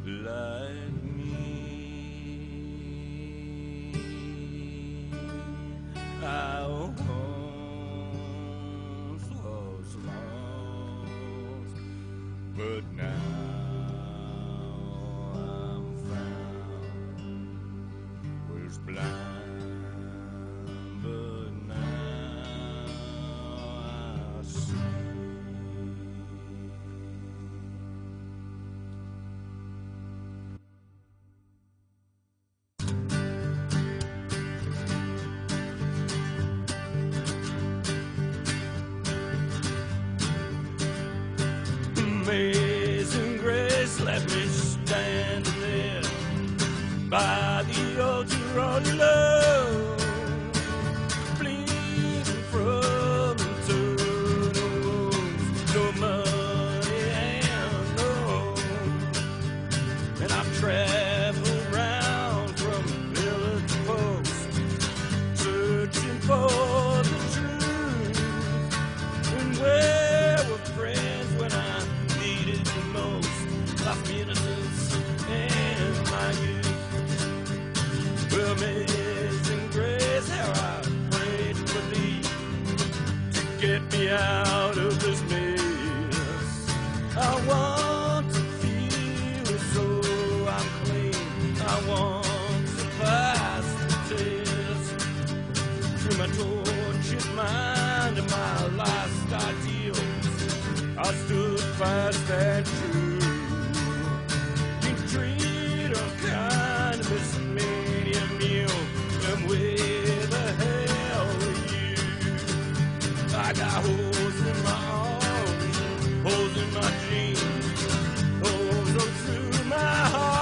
like me. I once was lost, but now I'm found. Was blind, but now I see. Amazing grace, let me stand there by the altar of love, bleeding from eternal wounds, no money and no home. And I've traveled round from pillar to post, searching for the truth. And where were friends when I needed the most? Lost innocence and my youth. Well, amazing grace, how I prayed for thee to get me out of this mess. I want to feel as though I'm clean. I want to pass the test. Through my tortured mind and my last ideals, I stood fast and true. You treat unkind, miss me, and where the hell are you? I got holes in my arms, holes in my jeans, holes all through my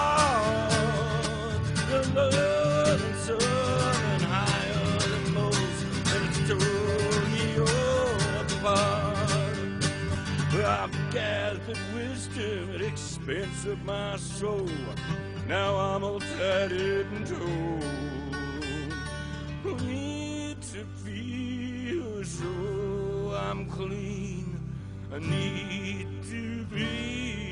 heart. The love and sun and higher than most, and it's torn me apart. I've gathered wisdom at expense of my soul. Now I'm all tattered and torn. I need to feel as though I'm clean. I need to be